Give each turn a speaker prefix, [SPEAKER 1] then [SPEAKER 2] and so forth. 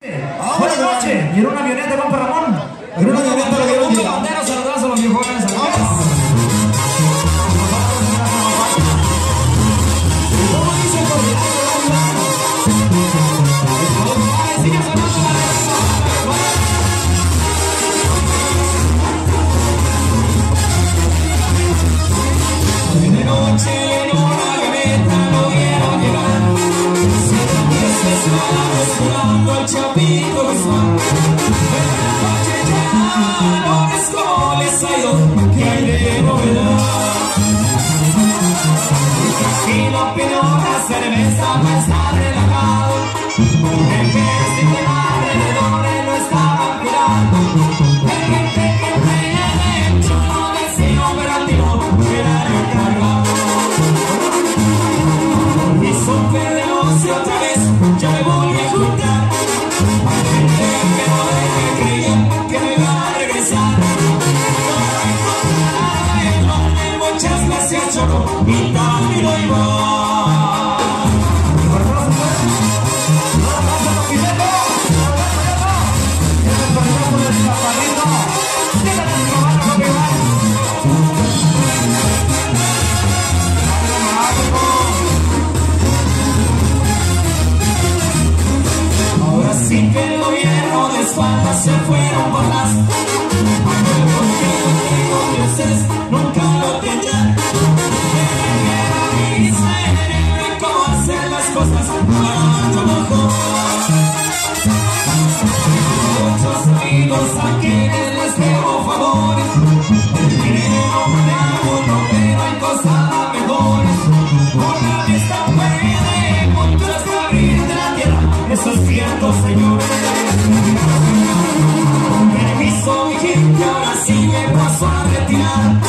[SPEAKER 1] Buenas noches. Y en una avioneta, compa Ramón.
[SPEAKER 2] En una avioneta lo que
[SPEAKER 1] mucho bandero, saludazo a los viejones.
[SPEAKER 2] De noche en una avioneta lo vieron llegar. Esperando al Chapito Guzmán. En la noche ya no ves cómo les ha ido, que hay de novedad. Y no pidió una cerveza para estar relajado. El que de alrededor no estaba mirando. El gente que traía dentro no decía operativo, era recargado. Y supe de negocio otra vez, ya me voy a juntar. Gente que no me creía que me iba a regresar. No me muchas gracias, Choco, y también lo iba. Sin que el gobierno de espaldas se fueron por las. Porque yo tengo que ustedes nunca lo tendrán. Y dicen cómo hacer las cosas para trabajo. Muchos amigos a quienes les debo favores. El dinero de uno, pero hay cosas mejores. Una vista puede encontrarse abrir de la tierra. Eso es cierto, señores. Con permiso, mi gente, ahora sí me paso a retirar.